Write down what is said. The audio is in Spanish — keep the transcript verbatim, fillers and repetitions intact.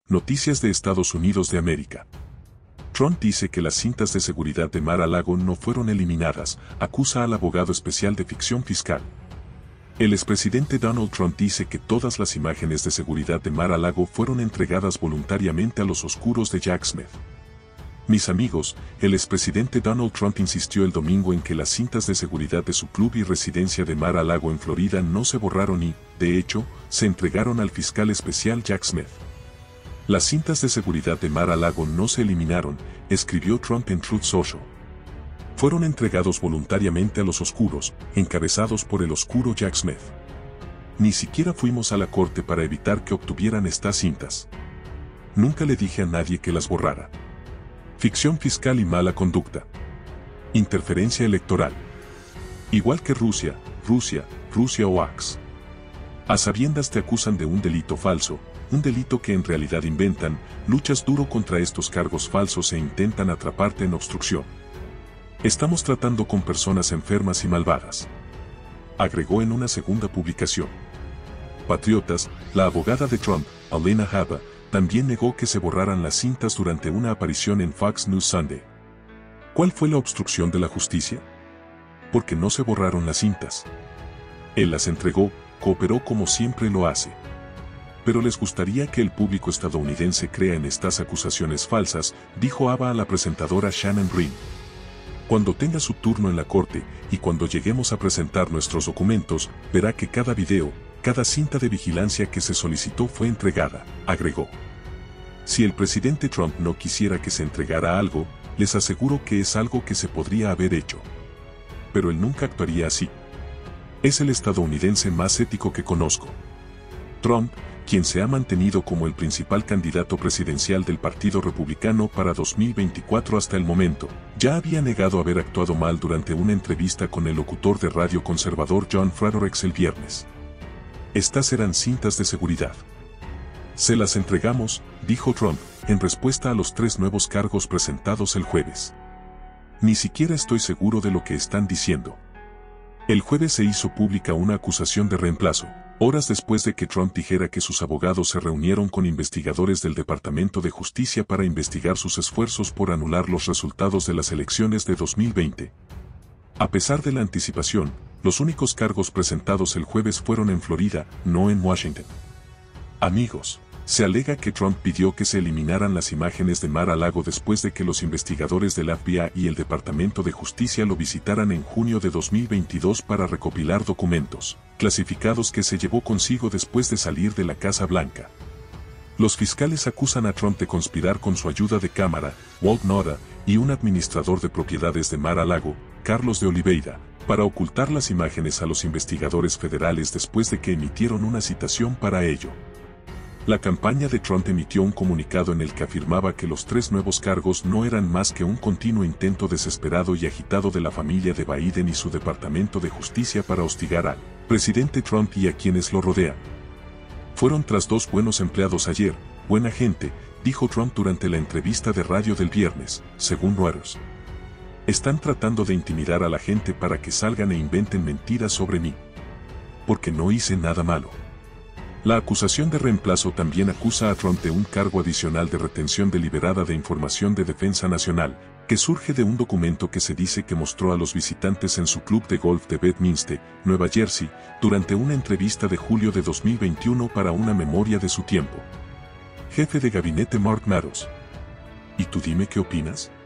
Noticias de Estados Unidos de América. Trump dice que las cintas de seguridad de Mar-a-Lago no fueron eliminadas, acusa al abogado especial de ficción fiscal. El expresidente Donald Trump dice que todas las imágenes de seguridad de Mar-a-Lago fueron entregadas voluntariamente a los oscuros de Jack Smith. Mis amigos, el expresidente Donald Trump insistió el domingo en que las cintas de seguridad de su club y residencia de Mar-a-Lago en Florida no se borraron y, de hecho, se entregaron al fiscal especial Jack Smith. Las cintas de seguridad de Mar-a-Lago no se eliminaron, escribió Trump en Truth Social. Fueron entregados voluntariamente a los oscuros, encabezados por el oscuro Jack Smith. Ni siquiera fuimos a la corte para evitar que obtuvieran estas cintas. Nunca le dije a nadie que las borrara. Ficción fiscal y mala conducta. Interferencia electoral. Igual que Rusia, Rusia, Rusia o Ax. A sabiendas te acusan de un delito falso, un delito que en realidad inventan, luchas duro contra estos cargos falsos e intentan atraparte en obstrucción. Estamos tratando con personas enfermas y malvadas. Agregó en una segunda publicación. Patriotas, la abogada de Trump, Alina Habba, también negó que se borraran las cintas durante una aparición en Fox News Sunday. ¿Cuál fue la obstrucción de la justicia? Porque no se borraron las cintas. Él las entregó, cooperó como siempre lo hace. Pero les gustaría que el público estadounidense crea en estas acusaciones falsas, dijo Habba a la presentadora Shannon Green. Cuando tenga su turno en la corte, y cuando lleguemos a presentar nuestros documentos, verá que cada video, cada cinta de vigilancia que se solicitó fue entregada, agregó. Si el presidente Trump no quisiera que se entregara algo, les aseguro que es algo que se podría haber hecho. Pero él nunca actuaría así. Es el estadounidense más ético que conozco. Trump, quien se ha mantenido como el principal candidato presidencial del Partido Republicano para dos mil veinticuatro hasta el momento, ya había negado haber actuado mal durante una entrevista con el locutor de radio conservador John Frederick el viernes. Estas eran cintas de seguridad. Se las entregamos, dijo Trump, en respuesta a los tres nuevos cargos presentados el jueves. Ni siquiera estoy seguro de lo que están diciendo. El jueves se hizo pública una acusación de reemplazo, horas después de que Trump dijera que sus abogados se reunieron con investigadores del Departamento de Justicia para investigar sus esfuerzos por anular los resultados de las elecciones de dos mil veinte. A pesar de la anticipación, los únicos cargos presentados el jueves fueron en Florida, no en Washington. Amigos, se alega que Trump pidió que se eliminaran las imágenes de Mar-a-Lago después de que los investigadores del F B I y el Departamento de Justicia lo visitaran en junio de dos mil veintidós para recopilar documentos clasificados que se llevó consigo después de salir de la Casa Blanca. Los fiscales acusan a Trump de conspirar con su ayuda de cámara, Walt Nauta, y un administrador de propiedades de Mar-a-Lago, Carlos de Oliveira, para ocultar las imágenes a los investigadores federales después de que emitieron una citación para ello. La campaña de Trump emitió un comunicado en el que afirmaba que los tres nuevos cargos no eran más que un continuo intento desesperado y agitado de la familia de Biden y su Departamento de Justicia para hostigar al presidente Trump y a quienes lo rodean. Fueron tras dos buenos empleados ayer, buena gente, dijo Trump durante la entrevista de radio del viernes, según Reuters. Están tratando de intimidar a la gente para que salgan e inventen mentiras sobre mí. Porque no hice nada malo. La acusación de reemplazo también acusa a Trump de un cargo adicional de retención deliberada de información de defensa nacional, que surge de un documento que se dice que mostró a los visitantes en su club de golf de Bedminster, Nueva Jersey, durante una entrevista de julio de dos mil veintiuno para una memoria de su tiempo. Jefe de gabinete Mark Meadows. ¿Y tú dime qué opinas?